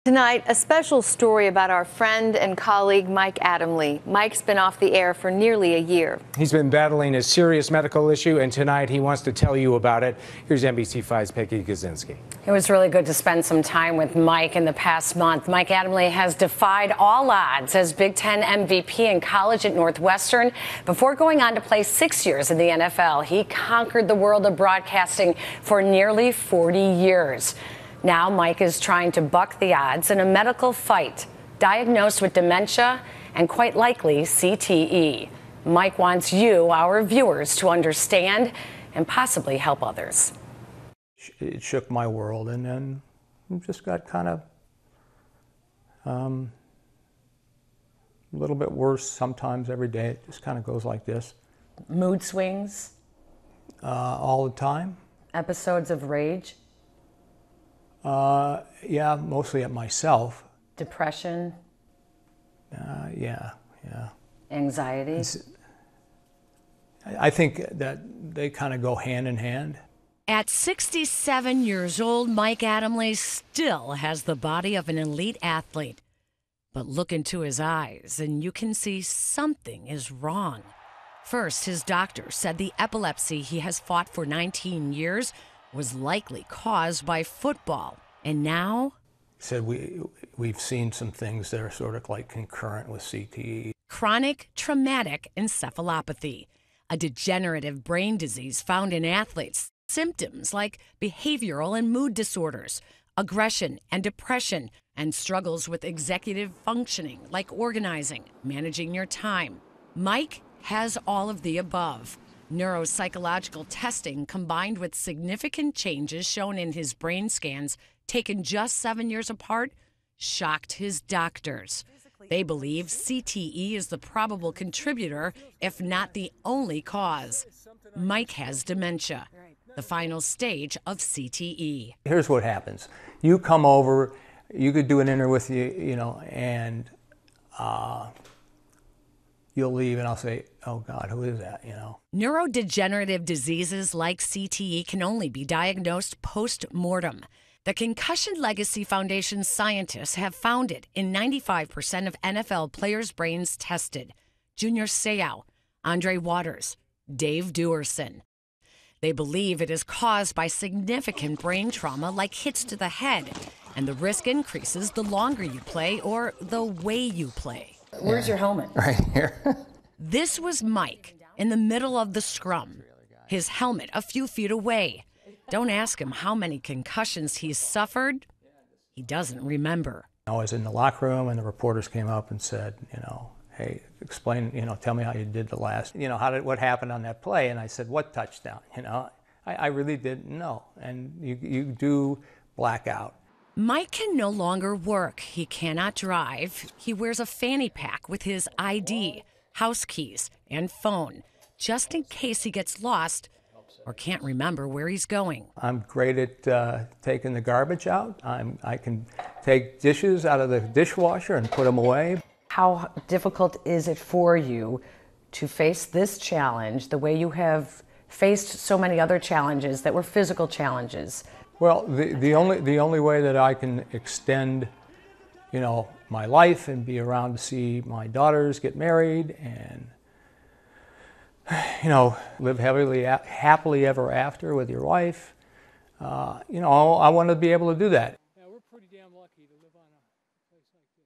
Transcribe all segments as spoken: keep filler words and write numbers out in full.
Tonight, a special story about our friend and colleague Mike Adamle. Mike's been off the air for nearly a year. He's been battling a serious medical issue, and tonight he wants to tell you about it. Here's N B C five's Peggy Kusinski. It was really good to spend some time with Mike in the past month. Mike Adamle has defied all odds as Big Ten M V P in college at Northwestern. Before going on to play six years in the N F L, he conquered the world of broadcasting for nearly forty years. Now Mike is trying to buck the odds in a medical fight, diagnosed with dementia and quite likely C T E. Mike wants you, our viewers, to understand and possibly help others. It shook my world, and then just got kind of um, a little bit worse sometimes every day. It just kind of goes like this. Mood swings? Uh, all the time. Episodes of rage? Uh, yeah, mostly at myself. Depression? Uh, yeah, yeah. Anxiety? It's, I think that they kind of go hand in hand. At sixty-seven years old, Mike Adamle still has the body of an elite athlete. But look into his eyes and you can see something is wrong. First, his doctor said the epilepsy he has fought for nineteen years was likely caused by football. And now? He said we, we've seen some things that are sort of like concurrent with C T E. Chronic traumatic encephalopathy, a degenerative brain disease found in athletes. Symptoms like behavioral and mood disorders, aggression and depression, and struggles with executive functioning like organizing, managing your time. Mike has all of the above. Neuropsychological testing combined with significant changes shown in his brain scans taken just seven years apart shocked his doctors. They believe C T E is the probable contributor, if not the only cause. Mike has dementia, the final stage of C T E. Here's what happens. You come over, you could do an interview with you, you know, and uh, you'll leave and I'll say, oh God, who is that, you know? Neurodegenerative diseases like C T E can only be diagnosed post-mortem. The Concussion Legacy Foundation scientists have found it in ninety-five percent of N F L players' brains tested. Junior Seau, Andre Waters, Dave Duerson. They believe it is caused by significant brain trauma like hits to the head, and the risk increases the longer you play or the way you play. Where's your helmet? Right here. This was Mike in the middle of the scrum, his helmet a few feet away. Don't ask him how many concussions he's suffered. He doesn't remember. I was in the locker room and the reporters came up and said, you know, hey, explain, you know, tell me how you did the last, you know, how did, what happened on that play? And I said, what touchdown? You know, I, I really didn't know. And you, you do black out. Mike can no longer work. He cannot drive. He wears a fanny pack with his I D, house keys, and phone, just in case he gets lost or can't remember where he's going. I'm great at uh, taking the garbage out. I'm, I can take dishes out of the dishwasher and put them away. How difficult is it for you to face this challenge the way you have faced so many other challenges that were physical challenges? Well, the, the only the only way that I can extend, you know, my life and be around to see my daughters get married and, you know, live happily happily ever after with your wife, uh, you know, I want to be able to do that. Yeah, we're pretty damn lucky to live on a place like this.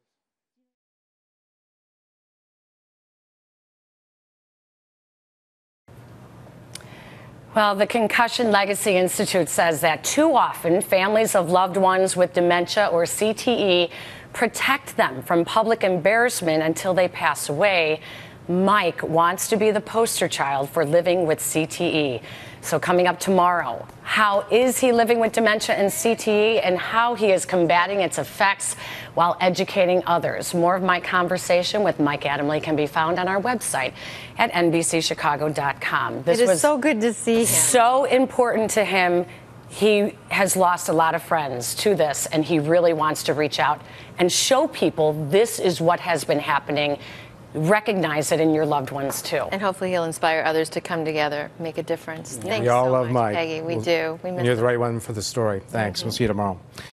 Well, the Concussion Legacy Institute says that too often families of loved ones with dementia or C T E protect them from public embarrassment until they pass away. Mike wants to be the poster child for living with C T E. So coming up tomorrow, how is he living with dementia and C T E and how he is combating its effects while educating others? More of my conversation with Mike Adamle can be found on our website at N B C Chicago dot com. This it is was so good to see him. So important to him. He has lost a lot of friends to this, and he really wants to reach out and show people this is what has been happening. Recognize it in your loved ones, too. And hopefully he'll inspire others to come together, make a difference. Yeah. Thanks we all so love much, Mike. Peggy. We we'll, do. We miss you're the him. right one for the story. Thanks. Mm-hmm. We'll see you tomorrow.